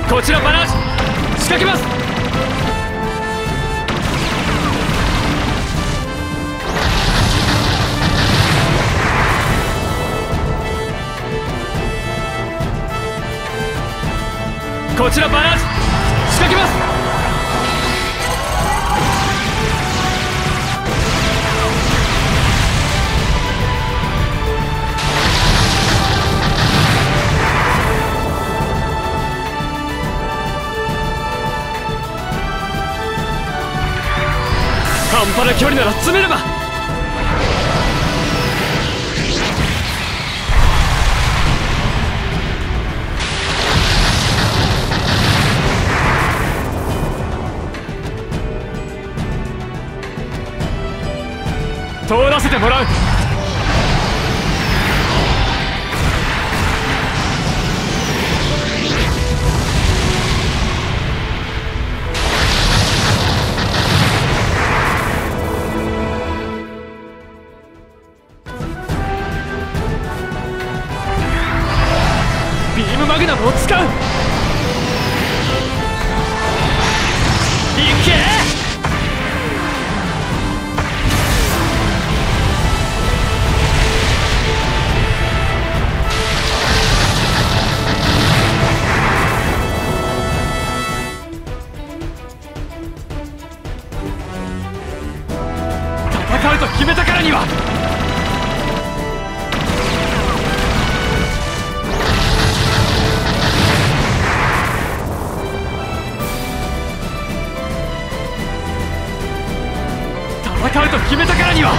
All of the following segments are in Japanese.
こちらバラージ仕掛けます。こちらバラージ仕掛けます。半端な距離なら詰めれば。通らせてもらう。ビームマグナムを使う。いけ！戦うと決めたからには。戦うと決めたからには。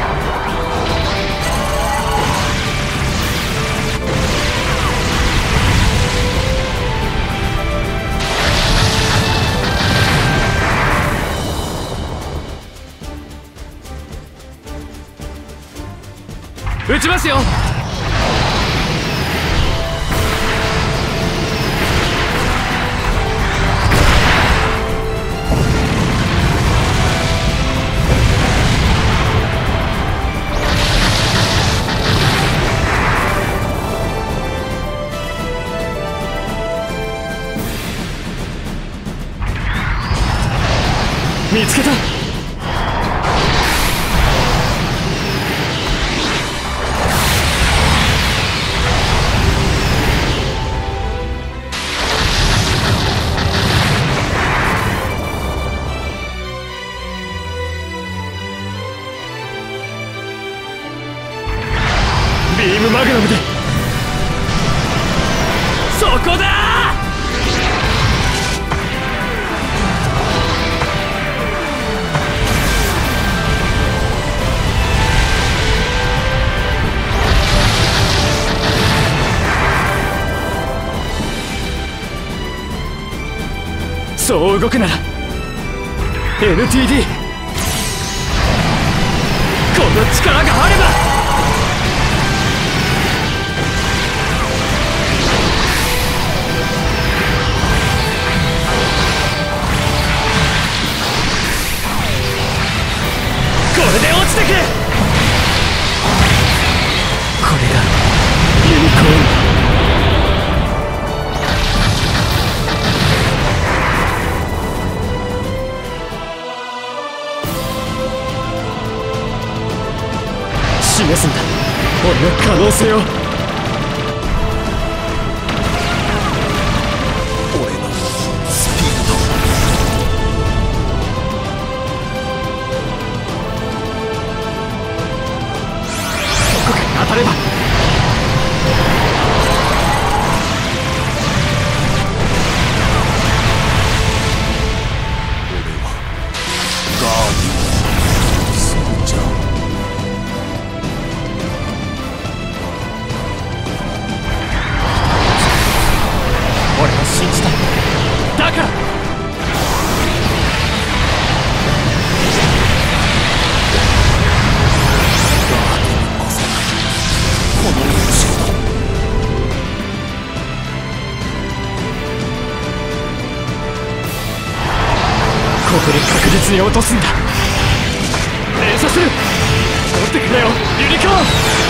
撃ちますよ。見つけた。ビームマグナムでそこだ。そう動くなら NTD この力があれば。これで落ちてくれ。これがユニコーン。示すんだ俺の可能性を。俺のスピード。どこかに当たれば。俺はガーディオンソルジャー。俺は信じた。だからこの宇宙のここで確実に落とすんだ。連射する。持ってくれよユニコーン。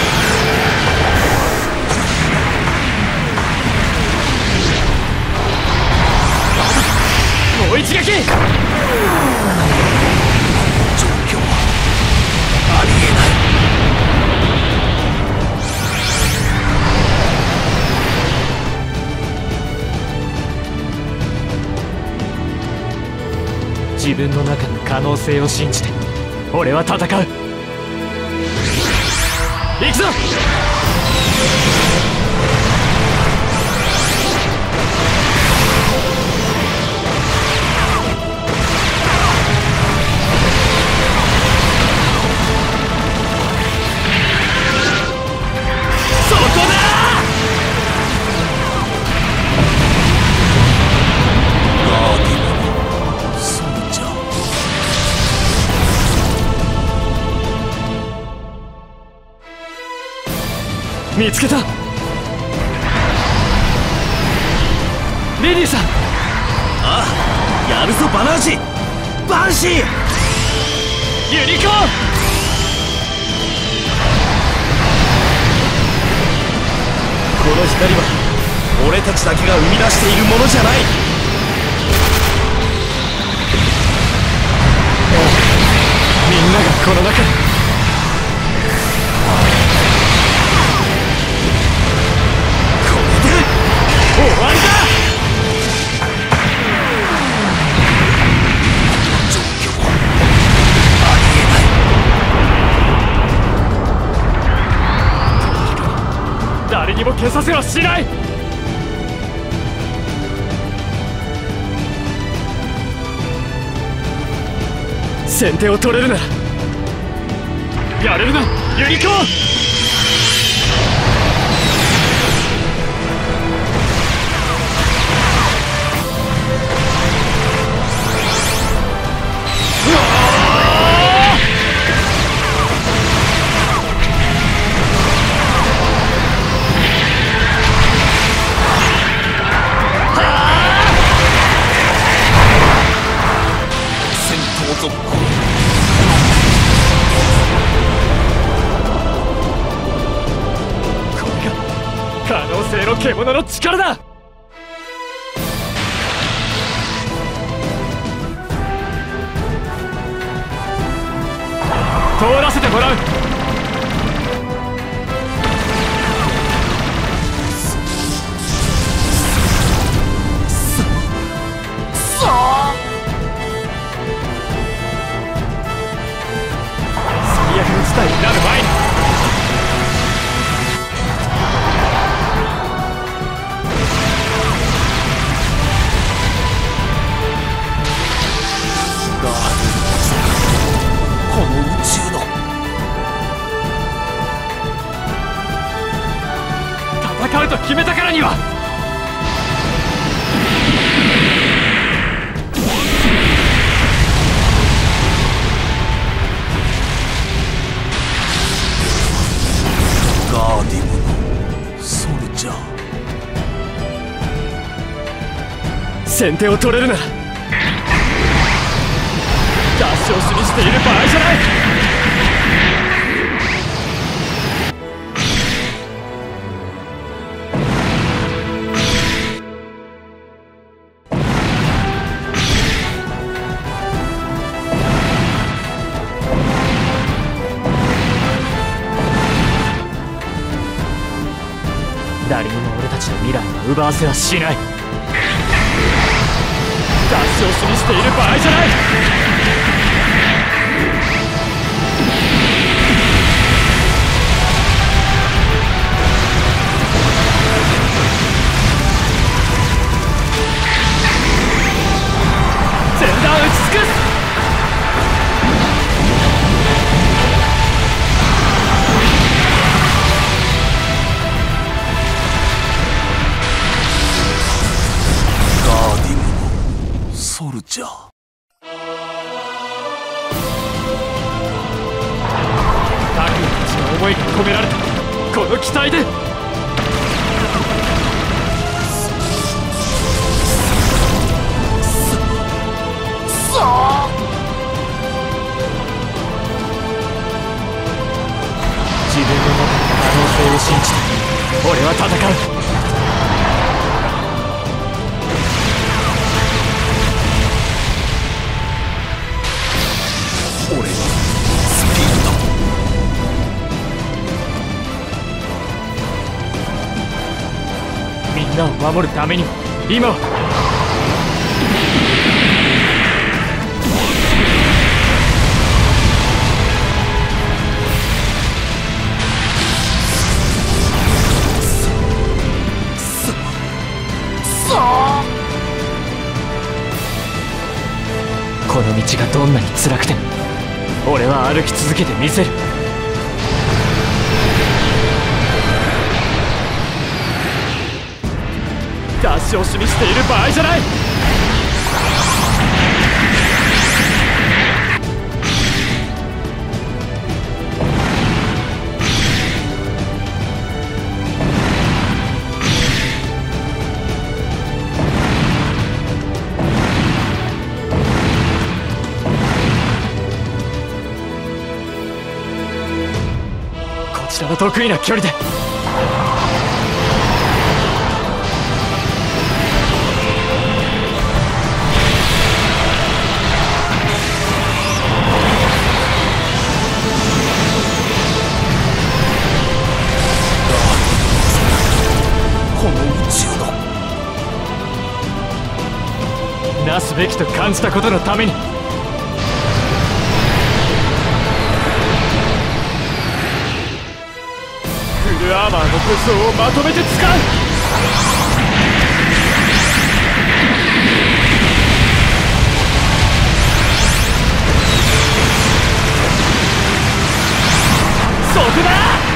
状況はありえない。 自分の中の可能性を信じて俺は戦う。行くぞ。そこだ。 ガーディナルソルジャー。 見つけた。リリーさん。 ああ、やるぞバナージ。バンシー。 ユニコーン。 この光は俺たちだけが生み出しているものじゃない。 みんながこの中に。 これで終わりだ。 状況はありえない。 誰にも消させはしない。先手を取れるならやれるなユニコーン。 戦闘続行。 可能性の獣の力だ。通らせてもらう。最悪の事態になる前に。 ガーディナルズ、この宇宙の戦うと決めたからには。 ガーディムのソルジャー。 先手を取れるなら出し惜しみしている場合じゃない。誰にも俺たちの未来は奪わせはしない。出し惜しみしている場合じゃない。全弾打ち尽くす。 ガーディムのソルジャー。 タクたちの思いが込められたこの機体で。自分の中の可能性を信じて俺は戦う。 なを守るためにも今はこの道がどんなに辛くても俺は歩き続けてみせる。出し惜しみしている場合じゃない。こちらの得意な距離でなすべきと感じたことのためにフルアーマーの武装をまとめて使う。そこだ。